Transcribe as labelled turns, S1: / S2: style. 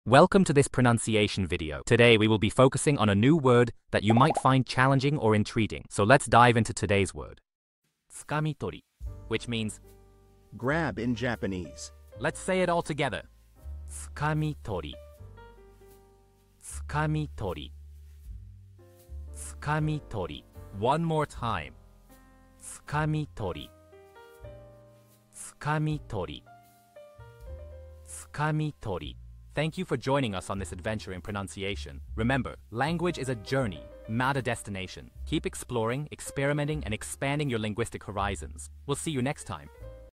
S1: Welcome to this pronunciation video. Today we will be focusing on a new word that you might find challenging or intriguing. So let's dive into today's word. つかみ取り, which means
S2: grab in Japanese.
S1: Let's say it all together. つかみ取り. つかみ取り. つかみ取り. One more time. つかみ取り. つかみ取り. つかみ取り. Thank you for joining us on this adventure in pronunciation. Remember, language is a journey, not a destination. Keep exploring, experimenting, and expanding your linguistic horizons. We'll see you next time.